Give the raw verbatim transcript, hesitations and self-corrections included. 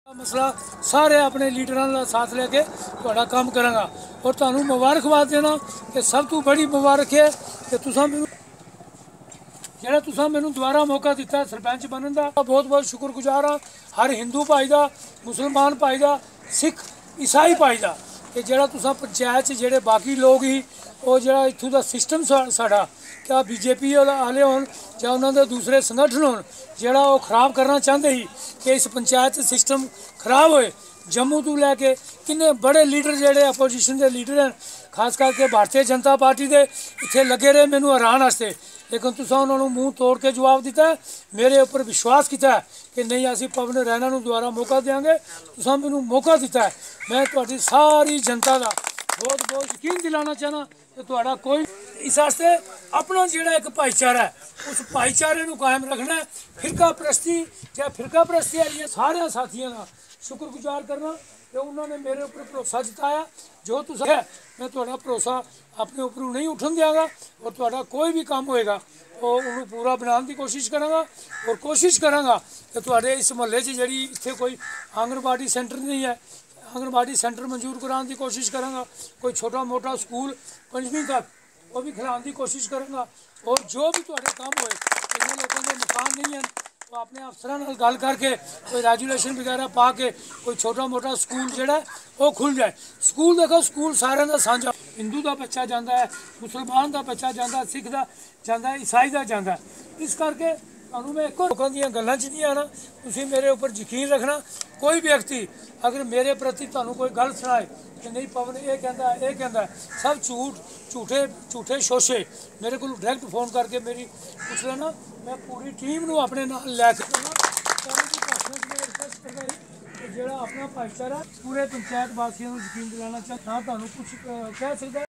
मसला सारे अपने लीडरां दा साथ लेके तुहाडा काम करांगा और तुहानू मुबारकबाद देना कि सब तो बड़ी मुबारक है कि तुसां मैनू जेड़ा तुसां मैनू दोबारा मौका दिता सरपंच बनने का बहुत बहुत शुक्रगुजार हाँ हर हिंदू भाई का मुसलमान भाई का सिख ईसाई भाई का कि जेड़ा तुसां पंचायत च जेड़े बाकी लोग ही वो जेड़ा इत्थों का सिस्टम साडा क्या बीजेपी आले होन या उन्होंने दूसरे संगठन होन जेड़ा वो खराब करना चाहते ही कि इस पंचायत सिस्टम खराब होए जम्मू तो लैके किन्ने बड़े लीडर जेड़े अपोजिशन के लीडर हैं खास करके भारतीय जनता पार्टी के इतने लगे रहे मैनू हरान वास्ते लेकिन तुसां उन्होंने मुँह तोड़ के जवाब दिता है मेरे उपर विश्वास किया है कि नहीं असी पवन रैना नूं दोबारा मौका देंगे तुसां मैनू मौका दिता है मैं तुहाडी सारी जनता का बहुत बहुत यकीन दिलाना चाहना कि तुहाडा कोई इस वास्ते अपना जिहड़ा एक भाईचारा है उस भाईचारे नूं कायम रखना है फिरका परस्ती या फिरका परस्ती वाली सारे साथियों का शुक्रगुजार करना कि उन्होंने मेरे ऊपर भरोसा जताया जो तुस है मैं तुहाडा भरोसा अपने उपरों नहीं उठन देंगा और तुहाडा कोई भी काम होएगा वो उन्होंने पूरा बनाने की कोशिश करांगा और कोशिश करांगा कि तुहाडे इस महल्ले च जिहड़ी इत्थे कोई आंगनबाड़ी सेंटर नहीं है आंगनबाड़ी सेंटर मंजूर कराने की कोशिश करांगा कोई छोटा मोटा स्कूल पंजवीं तक वो भी खिलाने की कोशिश करांगा और जो भी तुहाडे काम होए जिन्हें लोगों के मकान नहीं हैं तो अपने अफसर नाल गल करके कोई रेजुलेशन वगैरह पा के कोई छोटा मोटा स्कूल जोड़ा वो खुल जाए स्कूल देखो स्कूल सारे का साझा हिंदू का बच्चा जाता है मुसलमान का बच्चा जाता सिख का जाता ईसाई का जाता इस करके तुहानू मैं एक लोगों दी गल्लां च नहीं आना तुसीं मेरे उपर यकीन रखना कोई व्यक्ति अगर मेरे प्रति तुहानू कोई गल सुनाए कि नहीं पवन ये कहता ये कहता सब झूठ झूठे झूठे शोशे मेरे को डायरैक्ट फोन करके मेरी पूछ लेना मैं पूरी टीम नूं अपने नाल लैके जो अपना भाईचारा पूरे पंचायत वासियों को यकीन दिलाना चाहता तुहानू कुछ कह सकता